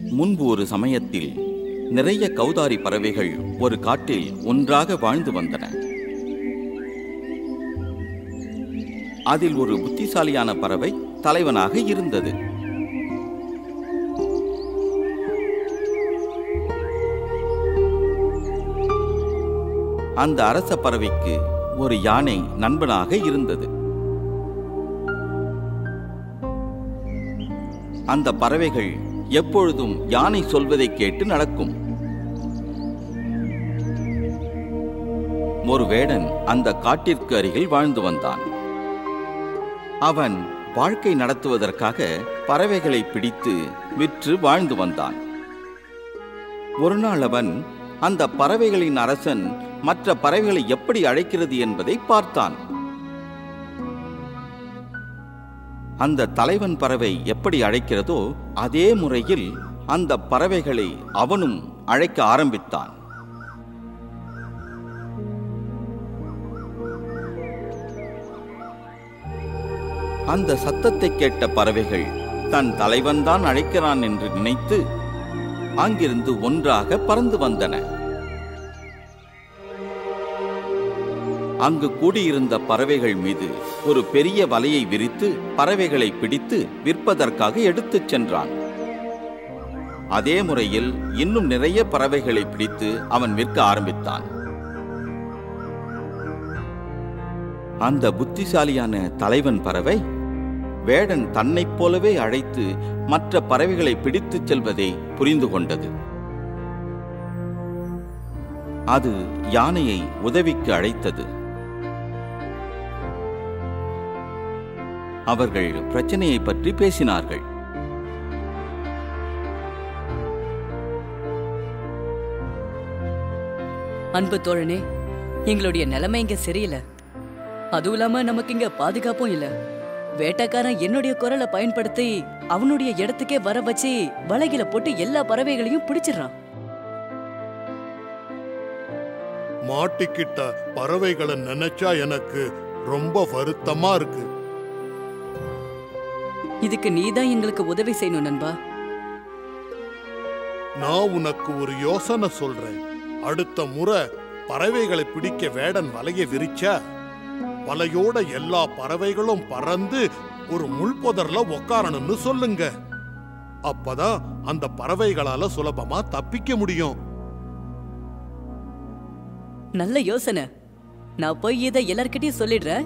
முன்பு ஒரு சமயத்தில் நிறைய கௌதாரி பறவைகள் ஒரு காட்டில் ஒன்றாக வாழ்ந்து வந்தன. அதில் ஒரு புத்திசாலியான பறவை தலைவனாக இருந்தது. அந்த அரச பறவைக்கு ஒரு யானை நண்பனாக இருந்தது. அந்த பறவைகள் எப்பொழுதும் யானை சொல்வதை கேட்டு நடக்கும். ஒரு வேடன் அந்த காட்டிற்கு அருகில் வாழ்ந்து வந்தான். அவன் வாழ்க்கை நடத்துவதற்காக பறவைகளை பிடித்து விற்று வாழ்ந்து வந்தான். ஒரு நாள் அவன் அந்த பறவைகளின் அரசன் மற்ற பறவைகளை எப்படி அழைக்கிறது என்பதை பார்த்தான். அந்த தலைவன் பறவை எப்படி அழைக்கிறதோ அதே முறையில் அந்த பறவைகளை அவனும் அழைக்க ஆரம்பித்தான். அந்த சத்தத்தை கேட்ட பறவைகள் தன் தலைவன்தான் அழைக்கிறான் என்று நினைத்து அங்கிருந்து ஒன்றாக பறந்து வந்தன. அங்கு கூடியிருந்த பறவைகள் மீது ஒரு பெரிய வலையை விரித்து பறவைகளை பிடித்து விற்பதற்காக எடுத்துச் சென்றான். அதே முறையில் இன்னும் நிறைய பறவைகளை பிடித்து அவன் விற்க ஆரம்பித்தான். அந்த புத்திசாலியான தலைவன் பறவை வேடன் தன்னைப் போலவே அழைத்து மற்ற பறவைகளை பிடித்துச் செல்வதை புரிந்து கொண்டது. அது யானையை உதவிக்கு அழைத்தது. அவர்கள் பிரச்சனையை பற்றி பேசினார்கள். அன்பு தோழனே, எங்களுடைய நிலைமை இங்க சரியில்லை. அதுவும் இல்லாம நமக்கு இங்க பாதுகாப்பும் இல்ல. வேட்டைக்காரன் என்னுடைய குரலை பயன்படுத்தி அவனுடைய இடத்துக்கே வர வச்சு வலைகளை போட்டு எல்லா பறவைகளையும் பிடிச்சிடறான். மாட்டிக்கிட்ட பறவைகளை நினைச்சா எனக்கு ரொம்ப வருத்தமா இருக்கு. இதுக்கு நீதான் எங்களுக்கு உதவி செய்யணும் நண்பா. நான் உனக்கு ஒரு யோசனை சொல்றேன். அடுத்த முறை பறவைகளை பிடிக்க வேடன் வலையை விரிச்சா வலையோட எல்லா பறவைகளும் பறந்து ஒரு முள்பொதர்ல உக்காரணும்னு சொல்லுங்க. அப்பதான் அந்த பறவைகளால சுலபமா தப்பிக்க முடியும். நல்ல யோசனை. நான் போய் இதை எல்லார்கிட்டயும் சொல்லிடுறேன்.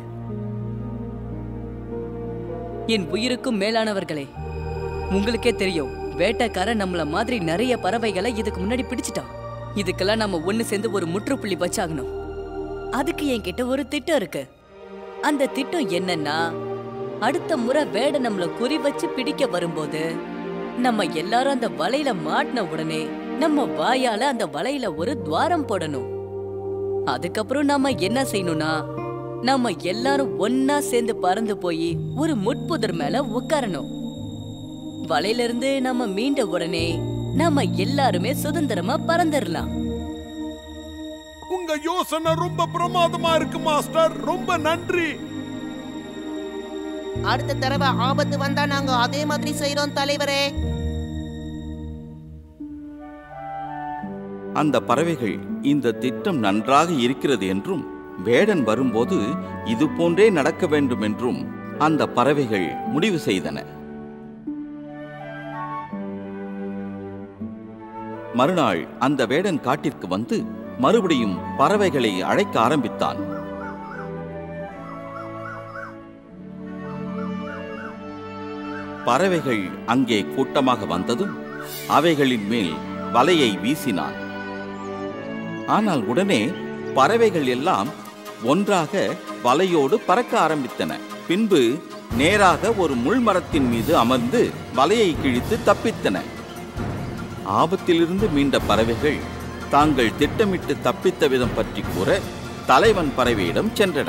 என் உயிருக்கும் மேலானவர்களே, உங்களுக்கே தெரியும், வேட்டைக்காரன் நம்மள மாதிரி நிறைய பறவைகளை இதுக்கு முன்னாடி பிடிச்சிட்டான். இதுக்கெல்லாம் நம்ம ஒண்ணு சேர்ந்து ஒரு முற்றுப்புள்ளி வச்சாகணும். அதுக்கு என்கிட்ட ஒரு திட்டம் இருக்கு. அந்த திட்டம் என்னன்னா, அடுத்த முறை வேடை நம்மள குறி வச்சு பிடிக்க வரும்போது நம்ம எல்லாரும் அந்த வலையில மாட்டின உடனே நம்ம வாயால அந்த வலையில ஒரு துவாரம் போடணும். அதுக்கப்புறம் நாம என்ன செய்யணும்னா, நம்ம எல்லாரும் ஒன்னா சேர்ந்து பறந்து போய் ஒரு முட்புதர் மேல உட்காரணும். வலையில இருந்து நம்ம மீண்ட உடனே நம்ம எல்லாருமே சுதந்திரமா பறந்துடலாம். உங்க யோசனை ரொம்ப பிரமாதமா இருக்கு மாஸ்டர். ரொம்ப நன்றி. அடுத்த தடவை ஆபத்து வந்தா நாங்க அதே மாதிரி செய்றோம் தலைவரே. அந்த பறவைகள் இந்த திட்டம் நன்றாக இருக்கிறது என்றும் வேடன் வரும்போது இது போன்றே நடக்க வேண்டும் என்றும் அந்த பறவைகள் முடிவு செய்தன. மறுநாள் அந்த வேடன் காட்டிற்கு வந்து மறுபடியும் பறவைகளை அழைக்க ஆரம்பித்தான். பறவைகள் அங்கே கூட்டமாக வந்ததும் அவைகளின் மேல் வலையை வீசினான். ஆனால் உடனே பறவைகள் எல்லாம் ஒன்றாக வலையோடு பறக்க ஆரம்பித்தன. பின்பு நேராக ஒரு முள்மரத்தின் மீது அமர்ந்து வலையை கிழித்து தப்பித்தன. ஆபத்திலிருந்து மீண்ட பறவைகள் தாங்கள் திட்டமிட்டு தப்பித்த விதம் பற்றி கூற தலைவன் பறவையிடம் சென்றன.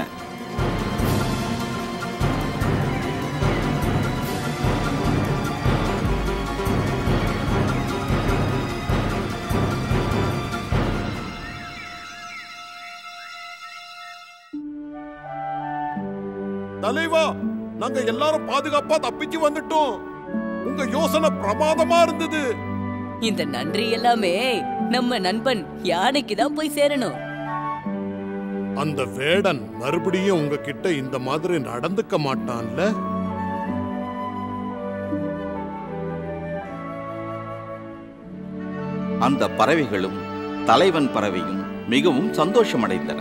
தலைவா, நாங்க எல்லாரும் பாதுகாப்பா தப்பிச்சு வந்துட்டோம். உங்க யோசனை பிரமாதமா இருந்தது. இந்த நன்றி எல்லாமே நம்ம நண்பன் யானைக்கு தான் போய் சேரணும். அந்த வேடன் மறுபடியும் உங்ககிட்ட இந்த மாதிரி நடந்துக்க மாட்டான்ல? அந்த பறவைகளும் தலைவன் பறவையும் மிகவும் சந்தோஷமடைந்தன.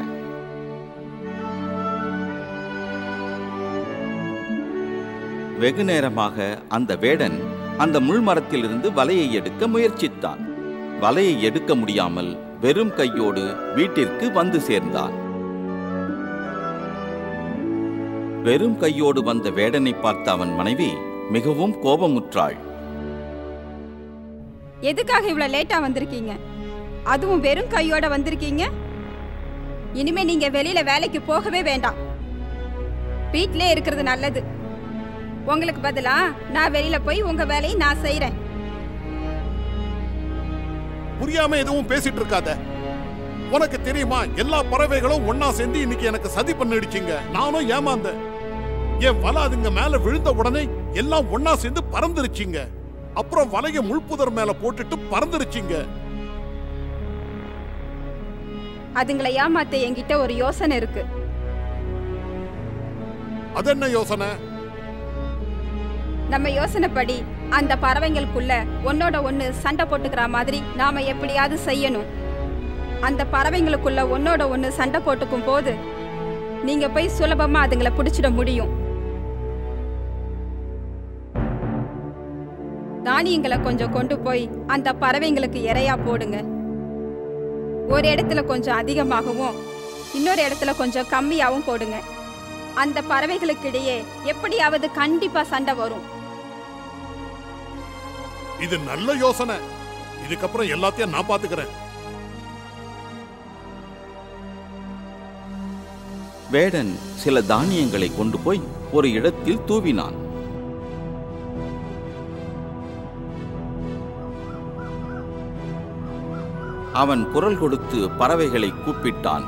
வெகு நேரமாக அந்த வேடன் அந்த முள்மரத்திலிருந்து வலையை எடுக்க முயற்சித்தான். வலையை எடுக்க முடியாமல் வெறும் கையோடு வீட்டிற்கு வந்து சேர்ந்தான். வெறும் கையோடு வந்த வேடனை பார்த்த அவன் மனைவி மிகவும் கோபமுற்றாள். எதுக்காக இவ்வளவு லேட்டா வந்திருக்கீங்க? அதுவும் வெறும் கையோட வந்திருக்கீங்க. இனிமே நீங்க வெளியில வேலைக்கு போகவே வேண்டாம், வீட்டிலே இருக்கிறது நல்லது. உங்களுக்கு பதிலா நான் வெளியில போய் உங்க வேலையை நான் செய்யறேன். புரியாம எதுவும் பேசிட்டு இருக்காத. உனக்கு தெரியுமா, எல்லா பறவைகளும் ஒன்னா சேர்ந்து இன்னைக்கு எனக்கு சதி பண்ணிடுச்சிங்க. நானும் ஏமாந்தேன். என் வலை அதுங்க மேல விழுந்த உடனே எல்லாம் ஒன்னா சேர்ந்து பறந்துருச்சிங்க. அப்புறம் வலைய முள்புதர் மேல போட்டுட்டு பறந்துருச்சிங்க. அதுங்களை ஏமாத்த என்கிட்ட ஒரு யோசனை இருக்கு. அது என்ன யோசனை? நம்ம யோசனைப்படி அந்த பறவைங்களுக்குள்ள ஒன்னோட ஒண்ணு சண்டை போட்டுக்கிற மாதிரி நாம எப்படியாவது செய்யணும். அந்த பறவைங்களுக்குள்ள ஒன்னோட ஒண்ணு சண்டை போட்டுக்கும் போது நீங்க போய் சுலபமா அதுங்களை பிடிச்சிட முடியும். தானியங்களை கொஞ்சம் கொண்டு போய் அந்த பறவைங்களுக்கு இரையா போடுங்க. ஒரு இடத்துல கொஞ்சம் அதிகமாகவும் இன்னொரு இடத்துல கொஞ்சம் கம்மியாகவும் போடுங்க. அந்த பறவைகளுக்கு இடையே எப்படியாவது கண்டிப்பா சண்டை வரும். இது நல்ல யோசனை. இதுக்கப்புறம் எல்லாத்தையும் நான் பாத்துக்கிறேன். வேடன் சில தானியங்களை கொண்டு போய் ஒரு இடத்தில் தூவினான். அவன் குரல் கொடுத்து பறவைகளை கூப்பிட்டான்.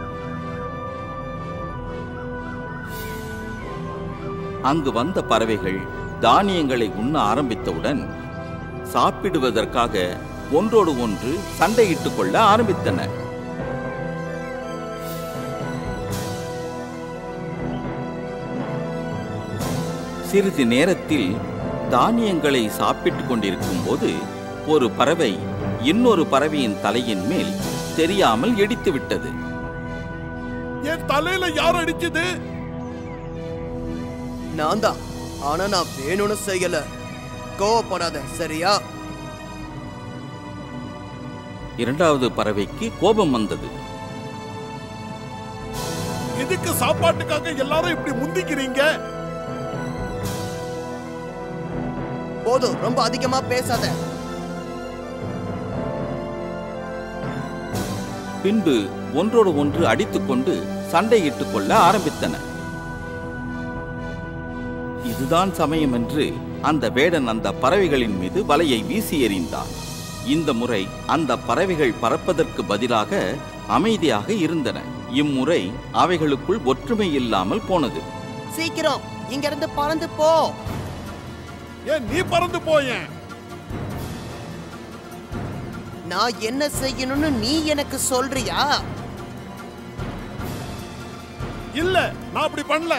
அங்கு வந்த பறவைகள் தானியங்களை உண்ண ஆரம்பித்தவுடன் சாப்பிடுவதற்காக ஒன்றோடு ஒன்று சண்டையிட்டுக் கொள்ள ஆரம்பித்தன. சிறிது நேரத்தில் தானியங்களை சாப்பிட்டுக் கொண்டிருக்கும் போது ஒரு பறவை இன்னொரு பறவையின் தலையின் மேல் தெரியாமல் இடித்து விட்டது. என் தலையில யார் அடிச்சது? நான் தான். ஆனா நான் வேணும்னு செய்யல. கோவப்படாத, சரியா? இரண்டாவது பறவைக்கு கோபம் வந்தது. எதுக்கு சாப்பாட்டுக்காக எல்லாரும் இப்படி முந்திக்கிறீங்க? போதும், ரொம்ப அதிகமா பேசாத. பின்பு ஒன்றோடு ஒன்று அடித்துக்கொண்டு சண்டையிட்டுக் கொள்ள ஆரம்பித்தன. இதுதான் சமயம் என்று அந்த வேடன் அந்த பறவைகளின் மீது வலையை வீசி எறிந்தான். இந்த முறை அந்த பறவைகள் பறப்பதற்கு பதிலாக அமைதியாக இருந்தன. இம்முறை அவைகளுக்குள் ஒற்றுமை இல்லாமல் போனது. சீக்கிரம் இங்க இருந்து பறந்து போ. ஏன் நீ பறந்து போயேன்? நான் என்ன செய்யணும்னு நீ எனக்கு சொல்றியா? இல்ல, நான் அப்படி பண்ணல.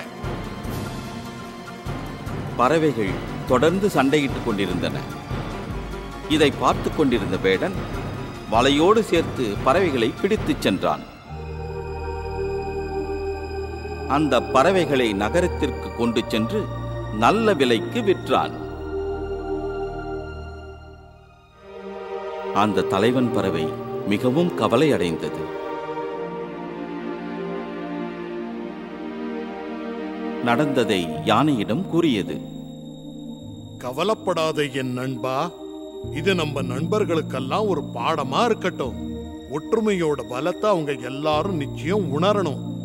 பறவைகள் தொடர்ந்து சண்டையிட்டுக் கொண்டிருந்தன. இதை பார்த்து கொண்டிருந்த வேடன் வலையோடு சேர்த்து பறவைகளை பிடித்துச் சென்றான். அந்த பறவைகளை நகரத்திற்கு கொண்டு சென்று நல்ல விலைக்கு விற்றான். அந்த தலைவன் பறவை மிகவும் கவலை அடைந்தது. நடந்ததை யானையிடம் கூறியது. கவலைப்படாத என் நண்பா, இது நம்ம நண்பர்களுக்கெல்லாம் ஒரு பாடமா இருக்கட்டும். ஒற்றுமையோட பலத்தை அவங்க எல்லாரும் நிச்சயம் உணரணும்.